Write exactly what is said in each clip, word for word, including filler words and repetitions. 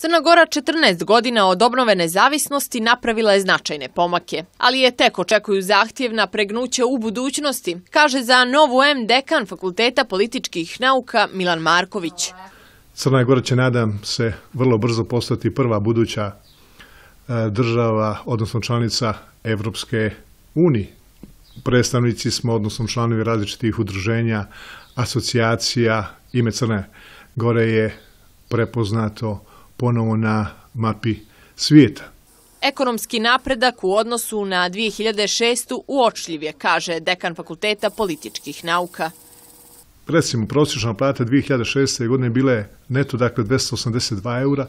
Crna Gora četrnaest godina od obnove nezavisnosti napravila je značajne pomake, ali je tek očekuju zahtjevna pregnuća u budućnosti, kaže za Novu M dekan Fakulteta političkih nauka Milan Marković. Crna Gora će, nadam se, vrlo brzo postati prva buduća država, odnosno članica Evropske unije. Predstavnici smo, odnosno članovi različitih udruženja, asocijacija. Ime Crne Gore je prepoznato ponovo na mapi svijeta. Ekonomski napredak u odnosu na dvije hiljade šestu. uočljiv je, kaže dekan Fakulteta političkih nauka. Recimo, prosječna plata dvije hiljade šeste. godine bila je neto, dakle, dvesta osamdeset dva eura,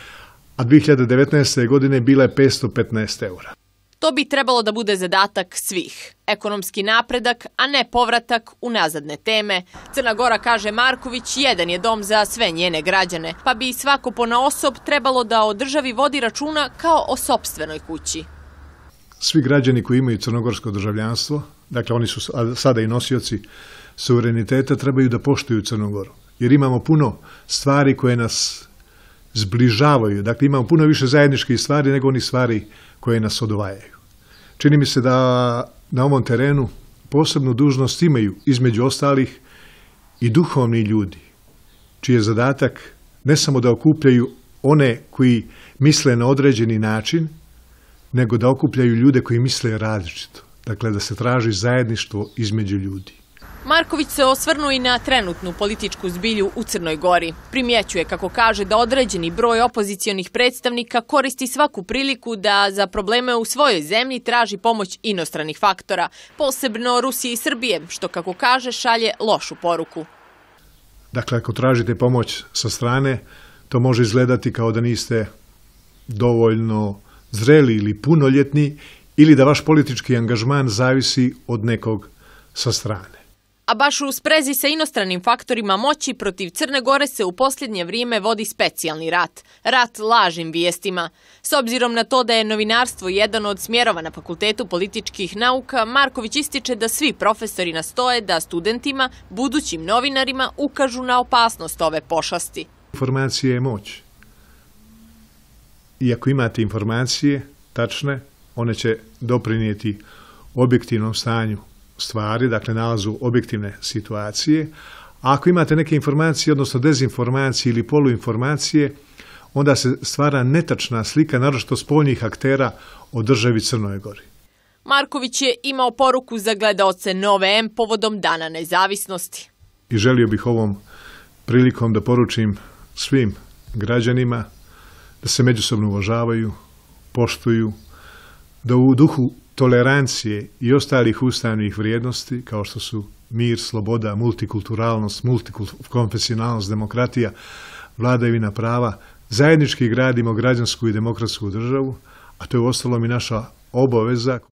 a dvije hiljade devetnaeste. godine bila je petsto petnaest eura. To bi trebalo da bude zadatak svih. Ekonomski napredak, a ne povratak u nazadne teme. Crna Gora, kaže Marković, jedan je dom za sve njene građane, pa bi svako ponaosob trebalo da o državi vodi računa kao o sopstvenoj kući. Svi građani koji imaju crnogorsko državljanstvo, dakle oni su sada i nosioci suvereniteta, trebaju da poštuju Crnu Goru. Jer imamo puno stvari koje nas zbližavaju. Dakle, imamo puno više zajedničkih stvari nego onih stvari koje nas odvajaju. Čini mi se da na ovom terenu posebnu dužnost imaju, između ostalih, i duhovni ljudi, čiji je zadatak ne samo da okupljaju one koji misle na određeni način, nego da okupljaju ljude koji misle različito. Dakle, da se traži zajedništvo između ljudi. Marković se osvrnuo i na trenutnu političku zbilju u Crnoj Gori. Primjećuje, kako kaže, da određeni broj opozicionih predstavnika koristi svaku priliku da za probleme u svojoj zemlji traži pomoć inostranih faktora, posebno Rusije i Srbije, što, kako kaže, šalje lošu poruku. Dakle, ako tražite pomoć sa strane, to može izgledati kao da niste dovoljno zreli ili punoljetni, ili da vaš politički angažman zavisi od nekog sa strane. A baš u sprezi sa inostranim faktorima moći protiv Crne Gore se u posljednje vrijeme vodi specijalni rat. Rat lažnim vijestima. S obzirom na to da je novinarstvo jedan od smjerova na Fakultetu političkih nauka, Marković ističe da svi profesori nastoje da studentima, budućim novinarima, ukažu na opasnost ove pošasti. Informacija je moć. I ako imate informacije tačne, one će doprinijeti objektivnom stanju stvari, dakle nalazu objektivne situacije. A ako imate neke informacije, odnosno dezinformacije ili poluinformacije, onda se stvara netačna slika, naročito spoljnih aktera o državi Crnoj Gori. Marković je imao poruku za gledaoce Nove M povodom Dana nezavisnosti. I želio bih ovom prilikom da poručim svim građanima da se međusobno uvažavaju, poštuju, da u duhu tolerancije i ostalih ustavnih vrijednosti, kao što su mir, sloboda, multikulturalnost, multikonfesionalnost, demokratija, vladavina prava, zajednički gradimo građansku i demokratsku državu, a to je uostalom i naša obaveza.